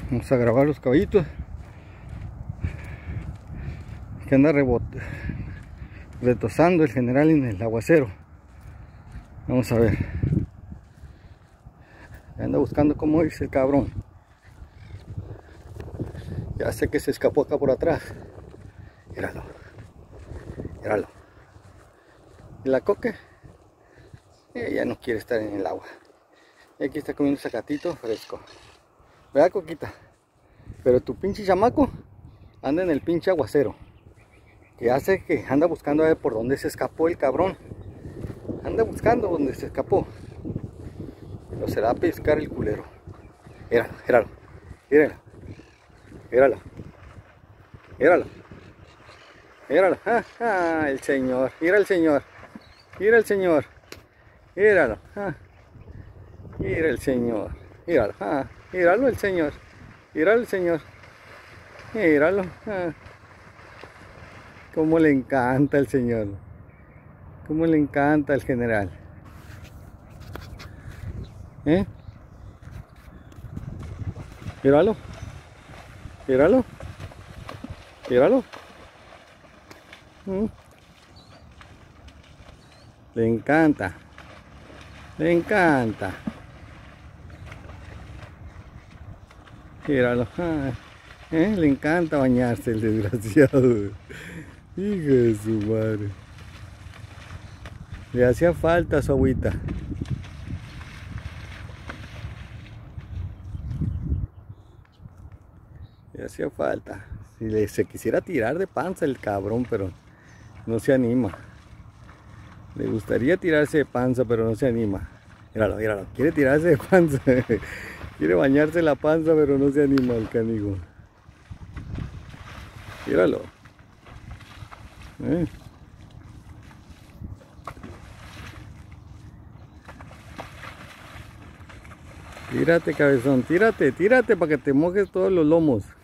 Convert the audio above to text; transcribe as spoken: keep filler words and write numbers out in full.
Vamos a grabar los caballitos que anda rebote, retosando el general en el aguacero. Vamos a ver. Anda buscando cómo irse el cabrón. Ya sé que se escapó acá por atrás. Míralo. Míralo. ¿Y la coque? Ella no quiere estar en el agua. Y aquí está comiendo sacatito fresco. ¿Verdad, Coquita? Pero tu pinche chamaco anda en el pinche aguacero. Que hace que anda buscando a ver por dónde se escapó el cabrón. Anda buscando dónde se escapó. Pero se va a pescar el culero. Míralo, míralo. Míralo. Míralo. Míralo. Míralo. Ah, ah, el señor. Mira el señor. Mira el señor. Míralo. Ah. Mira el señor. Míralo. Ah. Míralo el señor. Míralo el señor. Míralo. Ah. Cómo le encanta el señor. Cómo le encanta el general. ¿Eh? Míralo. Míralo. Míralo. ¿Mm? Le encanta. Le encanta. Míralo. Ah, ¿eh? Le encanta bañarse el desgraciado. Hijo de su madre. Le hacía falta su agüita. Le hacía falta. Si le, se quisiera tirar de panza el cabrón, pero no se anima. Le gustaría tirarse de panza, pero no se anima. Míralo, míralo. Quiere tirarse de panza. Quiere bañarse la panza, pero no se anima el canigo. Míralo. ¿Eh? Tírate, cabezón. Tírate, tírate para que te mojes todos los lomos.